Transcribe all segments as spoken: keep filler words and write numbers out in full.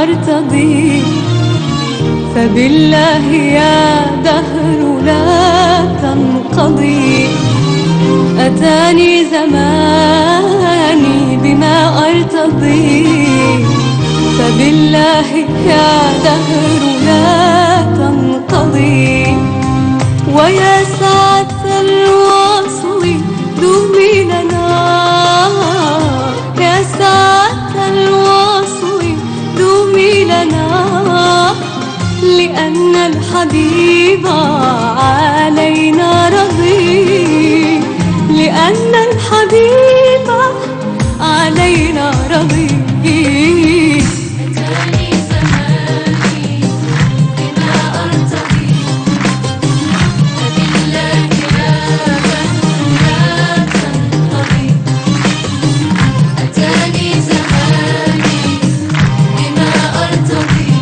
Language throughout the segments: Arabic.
أرتضي، فبالله يا دهر لا تنقضي. أتاني زماني بما أرتضي، فبالله يا دهر لا تنقضي. ويا ساعة الوصل دومي لنا، يا ساعة الوصل دومي لنا، لأن الحبيب علينا رضي، لأن الحبيب علينا رضي. أتاني زماني بما أرتضي، فبالله يا دهر لا تنقضي. أتاني زماني بما أرتضي،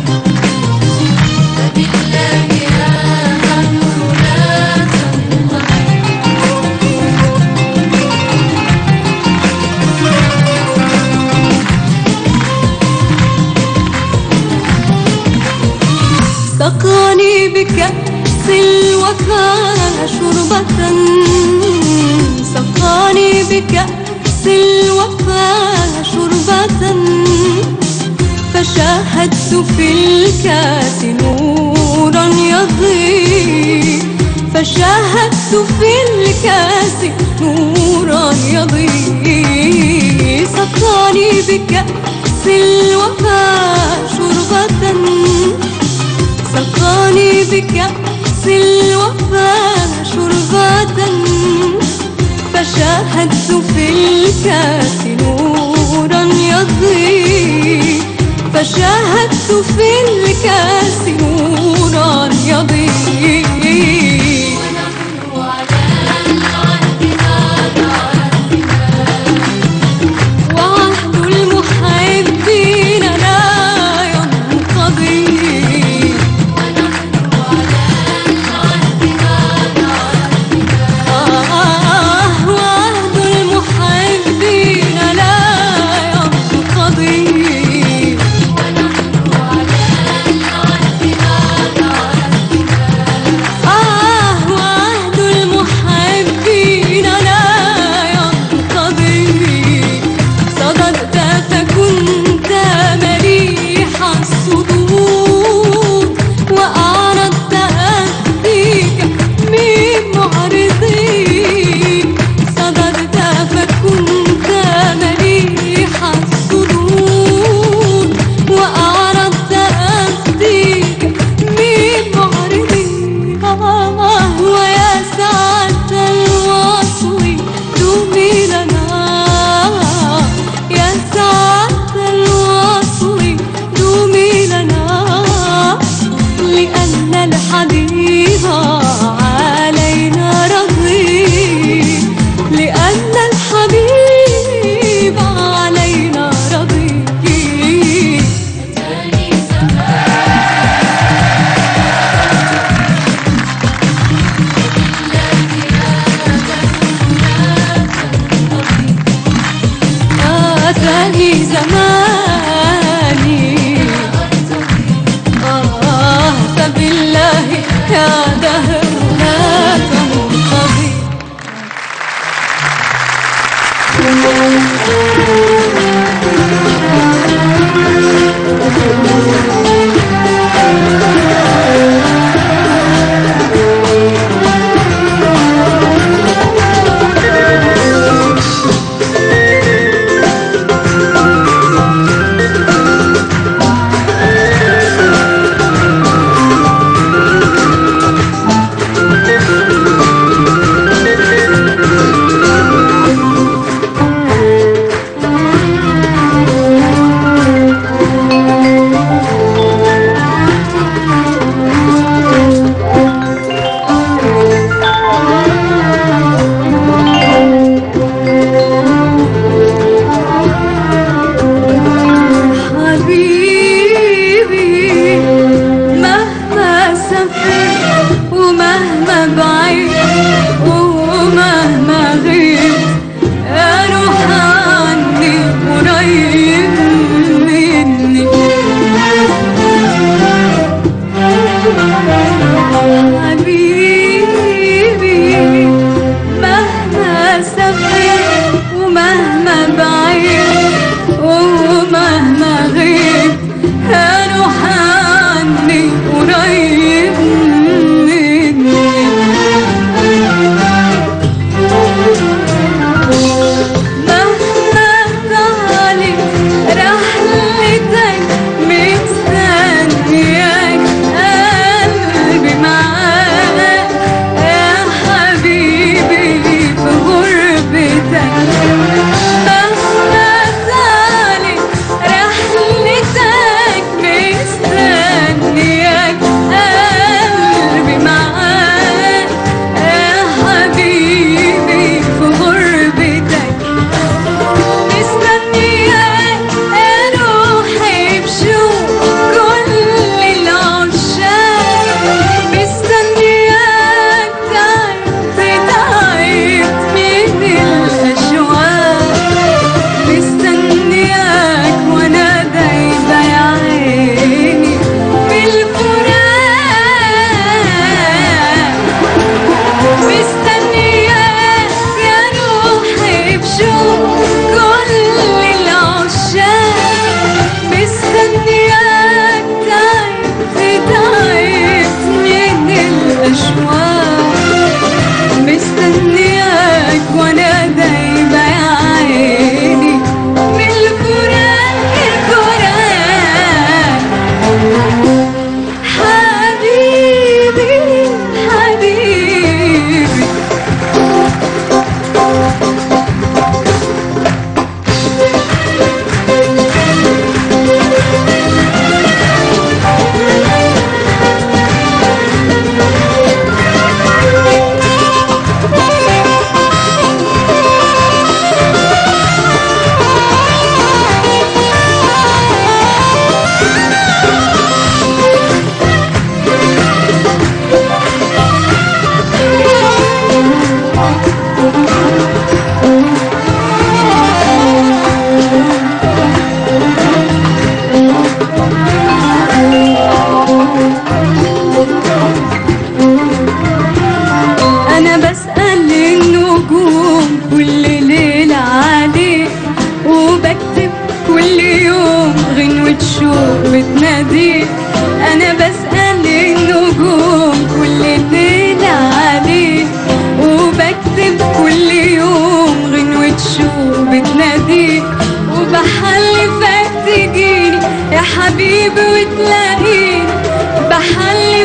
فبالله يا دهر لا تنقضي. سقاني بكأس الوفاء شربة، سقاني بكأس الوفاء شربة، فشاهدت في الكاس نورا يضيء، فشاهدت في الكاس نورا يضيء. سقاني بكأس الوفاء شربة، سقاني بكأس الوفاء شربة، فشاهدت في الكاس نورا يضيء، فشاهدت في الكاس نورا يضيء. ونحن على العهد ما عهدنا، وعهد المحبين لا ينقضي، ونحن على العهد ما عهدنا، آه وعهد المحبين لا ينقضي، ونحن على العهد ما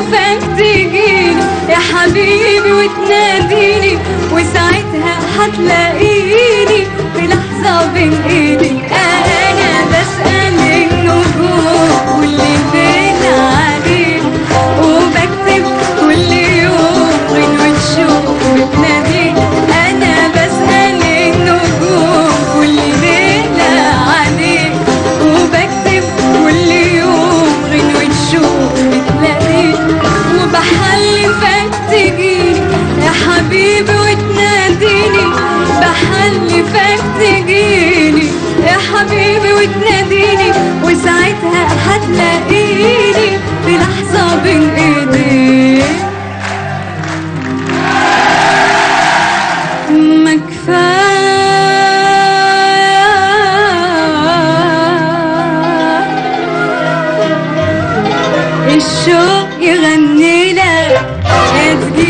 بحلفك تجيني يا حبيبي وتناديني، وساعتها هتلاقيني في لحظة بين ايدي. انا بسأل النجوم واللي بين عليك، وبكتب كل يوم غنوة شوق بتناديك. انا بسأل النجوم واللي بين عليك، وبكتب كل يوم غنوة شوق بتناديك، وبحلفك تجيني يا حبيبي وتناديني، بحلفك تجيني يا حبيبي وتناديني، وساعتها هتلاقيني في لحظة بين ايديك. ما كفاية الشوق يغني لك يا تجي